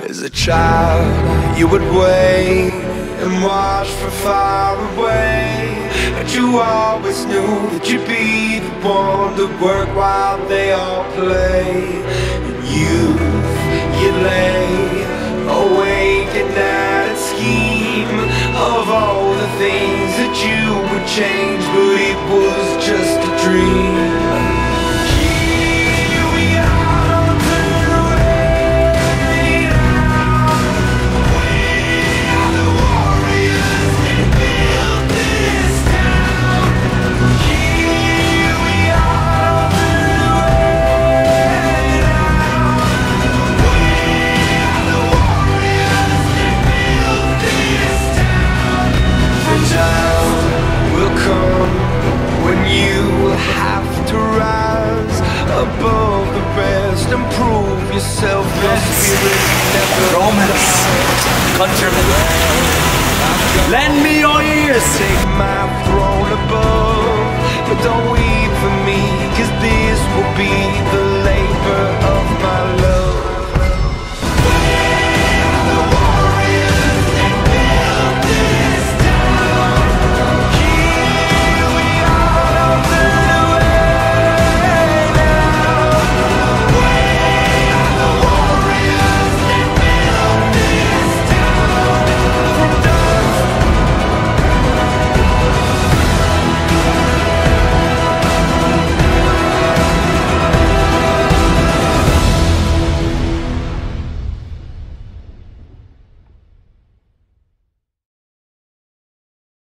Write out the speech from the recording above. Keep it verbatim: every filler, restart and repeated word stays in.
As a child, you would wait and watch from far away, but you always knew that you'd be the one to work while they all play. In youth, you lay awake at night and scheme of all the things that you would change, but it was just a dream. Above the rest and prove yourself. Your spirit never Romance, countrymen, lend me your ears. Take my throne above.